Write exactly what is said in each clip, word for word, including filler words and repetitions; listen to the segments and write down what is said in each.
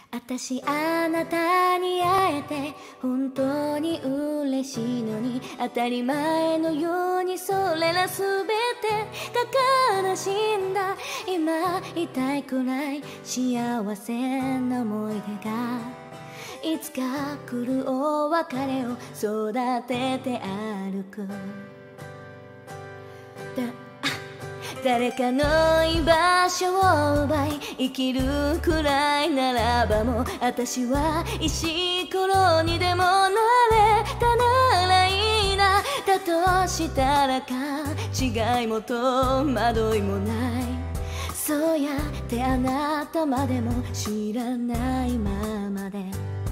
私あなたに会えて本当に嬉しいのに、当たり前のようにそれらすべてが悲しいんだ。今痛いくらい幸せな思い出が、いつか来るお別れを育てて歩く。だ誰かの居場所を奪い生きるくらいならば、もう私は石ころにでもなれたならいいな。だとしたらか違いも戸惑いもない。そうやってあなたまでも知らないままで、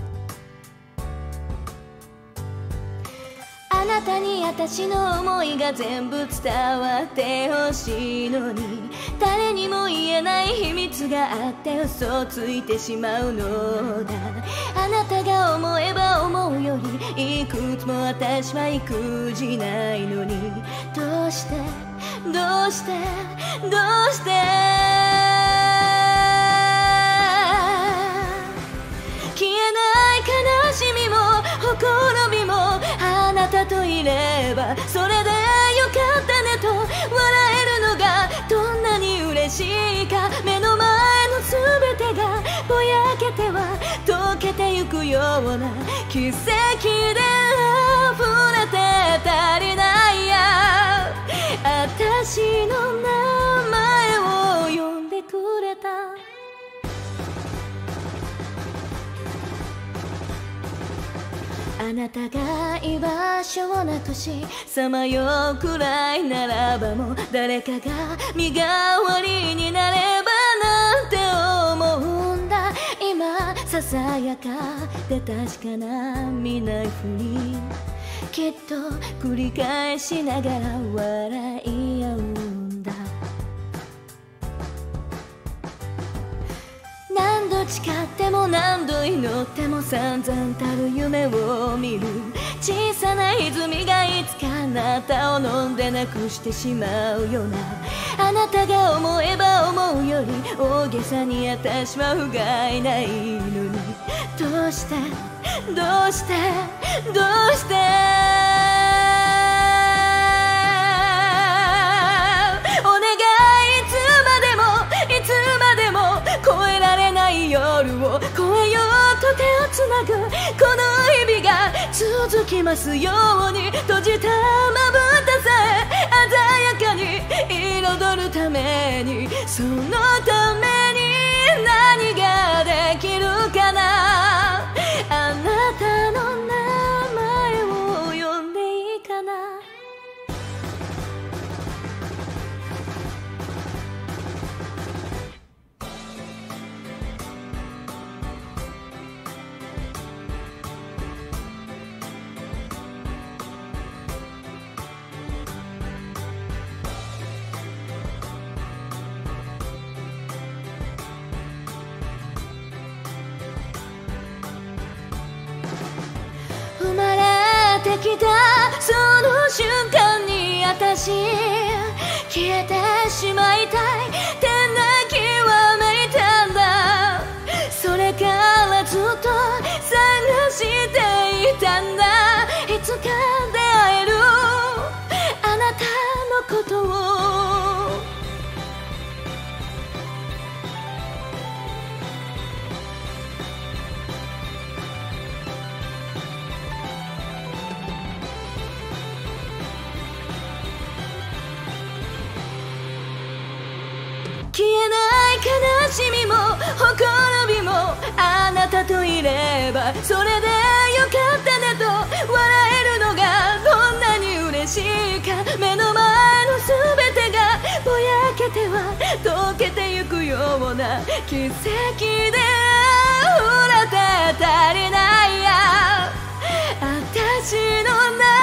あなたに私の思いが全部伝わってほしいのに、誰にも言えない秘密があって嘘をついてしまうのだ。あなたが思えば思うよりいくつも私は育児ないのに、どうしてどうしてどうして消えない悲しみもほころびも、あなたといればそれでよかったねと笑えるのがどんなに嬉しいか。目の前の全てがぼやけては溶けてゆくような奇跡で溢れて足りないや。私の名前を呼んでくれた。あなたが居場所をなくしさまようくらいならば、もう誰かが身代わりになればなんて思うんだ。今ささやかで確かな見ないふり、きっと繰り返しながら笑い合うんだ。何度誓っても何度祈っても散々たる夢を見る。小さな泉がいつかあなたを飲んでなくしてしまうような。あなたが思えば思うより大げさに私は不甲斐ないのに、どうしてどうしてどうしてお願い、いつまでもいつまでも越えられない夜を越えようと手をつなぐ。この日々が続きますように、閉じたまぶたさえ鮮やかに彩るために、そのために何ができるかな。あなたの名前を呼んでいいかな。生まれてきたその瞬間に私消えてしまいたいって泣きわめいたんだ。それからずっと探していたんだ。いつか出会えるあなたのことを。消えない悲しみもほころびも、あなたといればそれでよかったねと笑えるのがどんなに嬉しいか。目の前の全てがぼやけては溶けてゆくような奇跡で溢れて足りないや。私の名